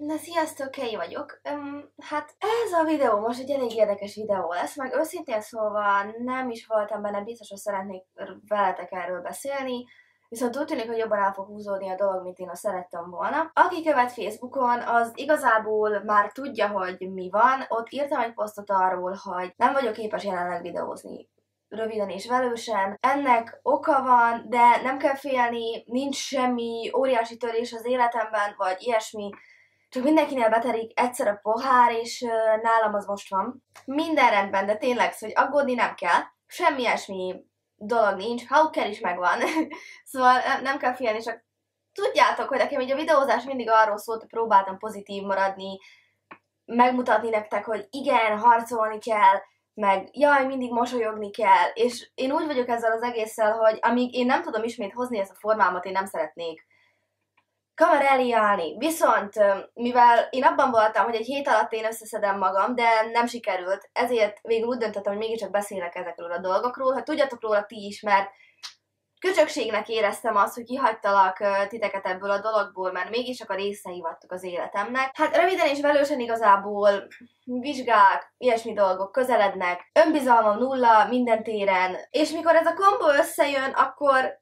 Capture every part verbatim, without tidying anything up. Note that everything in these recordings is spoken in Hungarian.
Na sziasztok, Kei vagyok. Um, hát ez a videó most egy elég érdekes videó lesz, meg őszintén szólva nem is voltam benne biztos, hogy szeretnék veletek erről beszélni, viszont úgy tűnik, hogy jobban el fog húzódni a dolog, mint én azt szerettem volna. Aki követ Facebookon, az igazából már tudja, hogy mi van. Ott írtam egy posztot arról, hogy nem vagyok képes jelenleg videózni röviden és velősen. Ennek oka van, de nem kell félni, nincs semmi óriási törés az életemben, vagy ilyesmi. Csak mindenkinél beterik egyszer a pohár, és uh, nálam az most van. Minden rendben, de tényleg, hogy aggódni nem kell. Semmi ilyesmi dolog nincs, ha kell is megvan. Szóval nem kell félni, csak tudjátok, hogy nekem így a videózás mindig arról szólt, hogy próbáltam pozitív maradni, megmutatni nektek, hogy igen, harcolni kell, meg jaj, mindig mosolyogni kell, és én úgy vagyok ezzel az egésszel, hogy amíg én nem tudom ismét hozni ezt a formámat, én nem szeretnék kamera elé állni. Viszont, mivel én abban voltam, hogy egy hét alatt én összeszedem magam, de nem sikerült, ezért végül úgy döntöttem, hogy mégiscsak beszélek ezekről a dolgokról, hogy tudjatok róla ti is, mert köcsökségnek éreztem azt, hogy kihagytalak titeket ebből a dologból, mert mégiscsak a részei vagytok az életemnek. Hát röviden és velősen igazából vizsgák, ilyesmi dolgok közelednek, önbizalmam nulla minden téren, és mikor ez a kombó összejön, akkor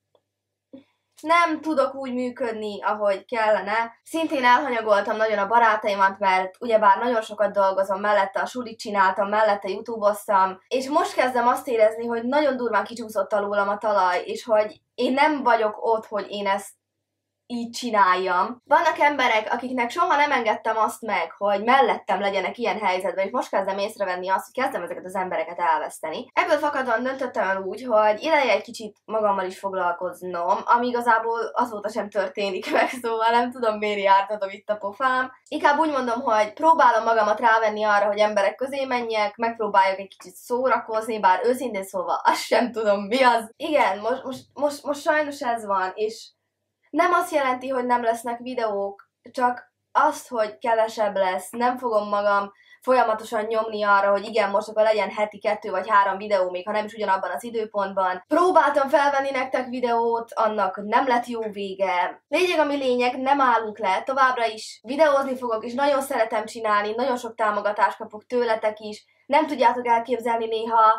nem tudok úgy működni, ahogy kellene. Szintén elhanyagoltam nagyon a barátaimat, mert ugyebár nagyon sokat dolgozom, mellette a sulit csináltam, mellette YouTube-oztam, és most kezdem azt érezni, hogy nagyon durván kicsúszott alólam a talaj, és hogy én nem vagyok ott, hogy én ezt így csináljam. Vannak emberek, akiknek soha nem engedtem azt meg, hogy mellettem legyenek ilyen helyzetben, és most kezdem észrevenni azt, hogy kezdem ezeket az embereket elveszteni. Ebből fakadóan döntöttem el úgy, hogy ideje egy kicsit magammal is foglalkoznom, ami igazából azóta sem történik meg, szóval nem tudom, miért jártatom itt a pofám. Inkább úgy mondom, hogy próbálom magamat rávenni arra, hogy emberek közé menjek, megpróbáljak egy kicsit szórakozni, bár őszintén szólva azt sem tudom, mi az. Igen, most, most, most, most sajnos ez van, és nem azt jelenti, hogy nem lesznek videók, csak azt, hogy kevesebb lesz. Nem fogom magam folyamatosan nyomni arra, hogy igen, most akkor legyen heti kettő vagy három videó, még ha nem is ugyanabban az időpontban. Próbáltam felvenni nektek videót, annak nem lett jó vége. Lényeg, ami lényeg, nem állunk le, továbbra is videózni fogok, és nagyon szeretem csinálni, nagyon sok támogatást kapok tőletek is. Nem tudjátok elképzelni néha,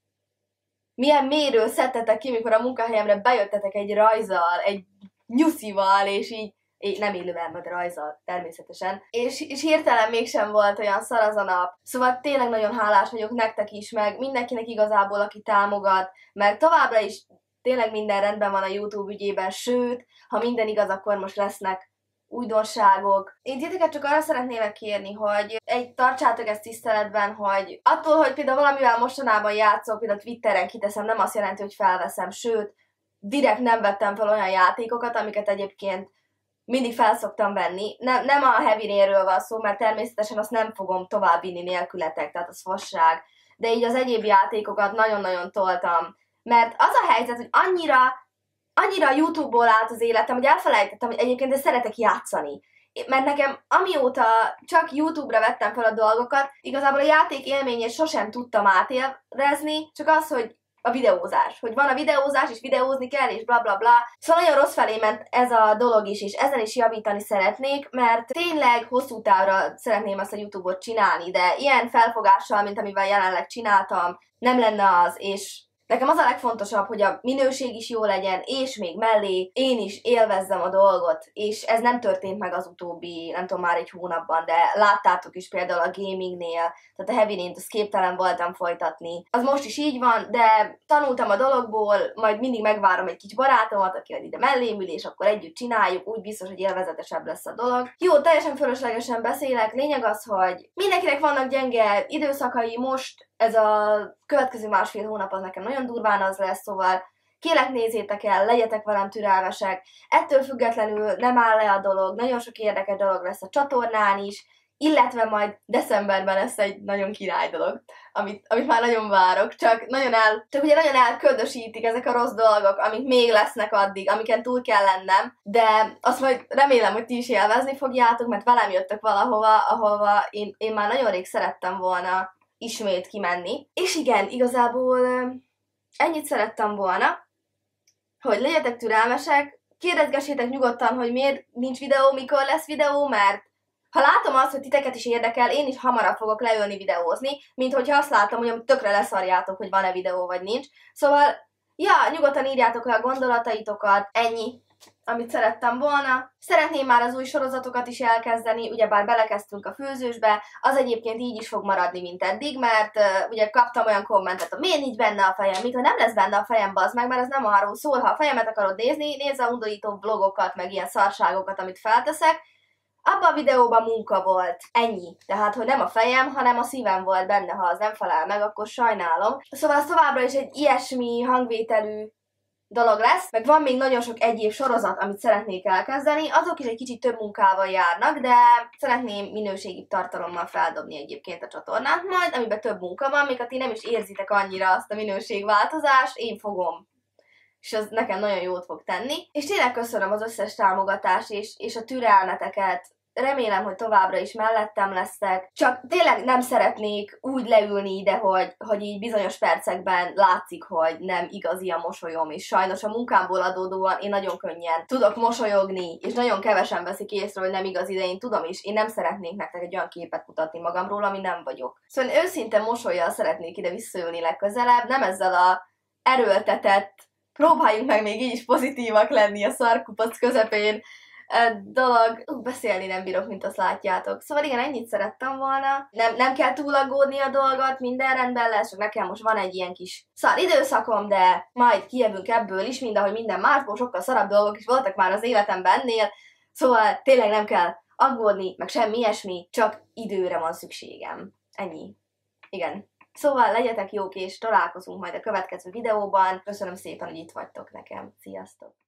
milyen mélyről szedtetek ki, mikor a munkahelyemre bejöttetek egy rajzzal, egy nyuszival, és így, így nem élőben, majd rajzzal, természetesen. És, és hirtelen mégsem volt olyan szar az a nap. Szóval tényleg nagyon hálás vagyok nektek is, meg mindenkinek igazából, aki támogat, mert továbbra is tényleg minden rendben van a YouTube ügyében, sőt, ha minden igaz, akkor most lesznek újdonságok. Én titeket csak arra szeretnélek kérni, hogy egy tartsátok ezt tiszteletben, hogy attól, hogy például valamivel mostanában játszok, például Twitteren kiteszem, nem azt jelenti, hogy felveszem, sőt, direkt nem vettem fel olyan játékokat, amiket egyébként mindig felszoktam venni. Nem, nem a Heavy Rainről van szó, mert természetesen azt nem fogom továbbvinni nélkületek, tehát az fasság. De így az egyéb játékokat nagyon-nagyon toltam. Mert az a helyzet, hogy annyira, annyira YouTube-ból állt az életem, hogy elfelejtettem, hogy egyébként de szeretek játszani. Mert nekem amióta csak YouTube-ra vettem fel a dolgokat, igazából a játék élményét sosem tudtam átérezni, csak az, hogy a videózás. Hogy van a videózás, és videózni kell, és bla bla bla. Szóval nagyon rossz felé ment ez a dolog is, és ezen is javítani szeretnék, mert tényleg hosszú távra szeretném ezt a YouTube-ot csinálni, de ilyen felfogással, mint amivel jelenleg csináltam, nem lenne az, és nekem az a legfontosabb, hogy a minőség is jó legyen, és még mellé én is élvezzem a dolgot, és ez nem történt meg az utóbbi, nem tudom, már egy hónapban, de láttátok is például a gamingnél, tehát a Heavy Raint, azt képtelen voltam folytatni. Az most is így van, de tanultam a dologból, majd mindig megvárom egy kicsi barátomat, aki ide mellém ül, és akkor együtt csináljuk, úgy biztos, hogy élvezetesebb lesz a dolog. Jó, teljesen fölöslegesen beszélek, lényeg az, hogy mindenkinek vannak gyenge időszakai, most ez a következő másfél hónap az nekem nagyon durván az lesz, szóval kérlek nézzétek el, legyetek velem türelmesek, ettől függetlenül nem áll le a dolog, nagyon sok érdekes dolog lesz a csatornán is, illetve majd decemberben lesz egy nagyon király dolog, amit, amit már nagyon várok, csak nagyon el, csak ugye nagyon elködösítik ezek a rossz dolgok, amik még lesznek addig, amiken túl kell lennem, de azt majd remélem, hogy ti is élvezni fogjátok, mert velem jöttök valahova, ahova én, én már nagyon rég szerettem volna ismét kimenni. És igen, igazából ennyit szerettem volna, hogy legyetek türelmesek, kérdezgessétek nyugodtan, hogy miért nincs videó, mikor lesz videó, mert ha látom azt, hogy titeket is érdekel, én is hamarabb fogok leülni videózni, mint hogyha azt látom, hogy tökre leszarjátok, hogy van-e videó vagy nincs. Szóval, ja, nyugodtan írjátok le a gondolataitokat, ennyi, amit szerettem volna. Szeretném már az új sorozatokat is elkezdeni, ugyebár belekezdtünk a főzősbe, az egyébként így is fog maradni, mint eddig, mert uh, ugye kaptam olyan kommentet, hogy miért nincs benne a fejem, mikor nem lesz benne a fejem, bazd meg, mert ez nem arról szól, ha a fejemet akarod nézni, nézz a undorító vlogokat, meg ilyen szarságokat, amit felteszek. Abban a videóban munka volt. Ennyi. Tehát, hogy nem a fejem, hanem a szívem volt benne, ha az nem felel meg, akkor sajnálom. Szóval az továbbra is egy ilyesmi hangvételű dolog lesz, meg van még nagyon sok egyéb sorozat, amit szeretnék elkezdeni, azok is egy kicsit több munkával járnak, de szeretném minőségi tartalommal feldobni egyébként a csatornát majd, amiben több munka van, még ha ti nem is érzitek annyira azt a minőségváltozást, én fogom. És az nekem nagyon jót fog tenni. És tényleg köszönöm az összes támogatást és, és a türelmeteket. Remélem, hogy továbbra is mellettem lesztek. Csak tényleg nem szeretnék úgy leülni ide, hogy, hogy így bizonyos percekben látszik, hogy nem igazi a mosolyom, és sajnos a munkámból adódóan én nagyon könnyen tudok mosolyogni, és nagyon kevesen veszik észre, hogy nem igazi, de én tudom is, én nem szeretnék nektek egy olyan képet mutatni magamról, ami nem vagyok. Szóval én őszinte mosollyal szeretnék ide visszajönni legközelebb, nem ezzel a erőltetett, próbáljunk meg még így is pozitívak lenni a szarkupac közepén dolog. Ú, beszélni nem bírok, mint azt látjátok. Szóval igen, ennyit szerettem volna. Nem, nem kell túl aggódni a dolgot, minden rendben lesz, csak nekem most van egy ilyen kis szar időszakom, de majd kijövünk ebből is, mind ahogy minden másból, sokkal szarabb dolgok is voltak már az életemben ennél. Szóval tényleg nem kell aggódni, meg semmi ilyesmi, csak időre van szükségem. Ennyi. Igen. Szóval legyetek jók, és találkozunk majd a következő videóban. Köszönöm szépen, hogy itt vagytok nekem. Sziasztok!